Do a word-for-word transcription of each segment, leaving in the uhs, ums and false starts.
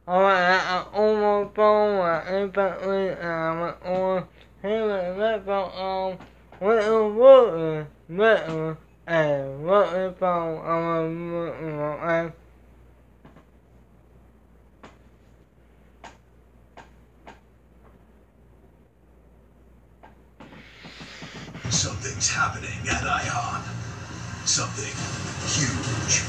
I went on my phone, I instantly, I went on him and left on, went on water, metal, and what the phone, I was, Something's happening at Ion. Something huge.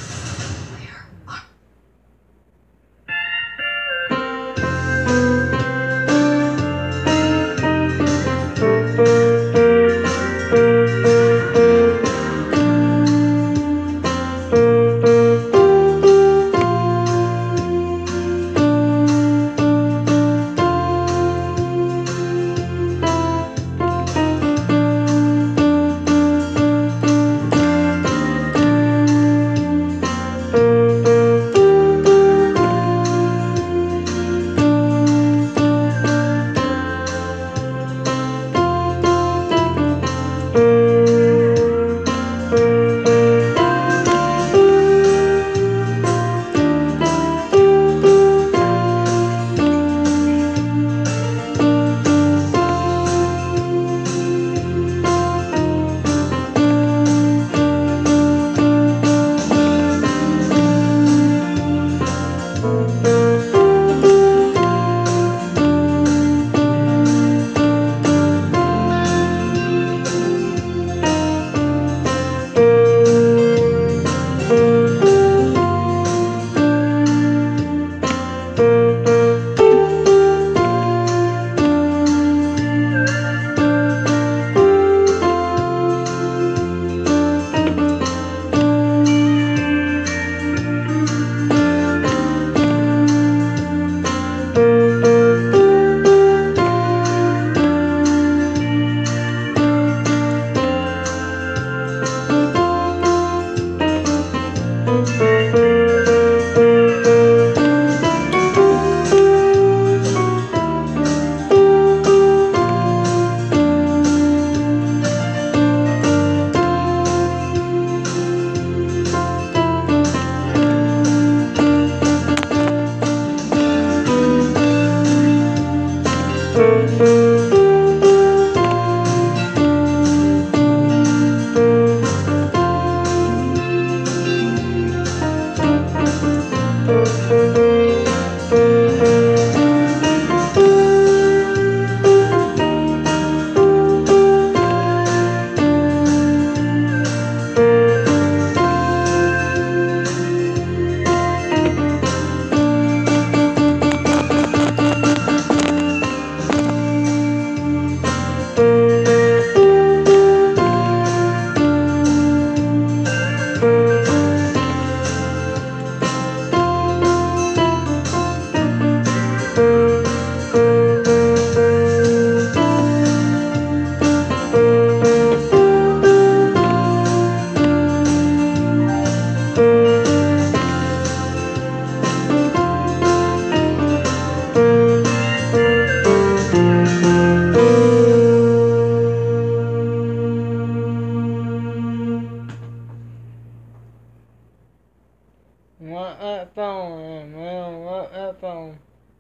what a phone, man, what a phone.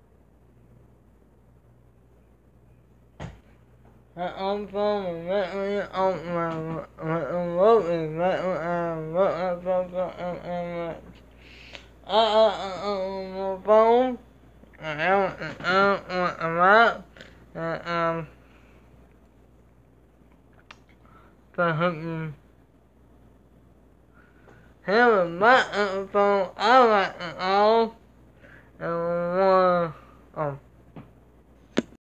I'm phone, mentally on my road is mentally and what a phone, and I on my phone, I have a lot, and um, for hooking. Here is my phone, I like it all, and one, um,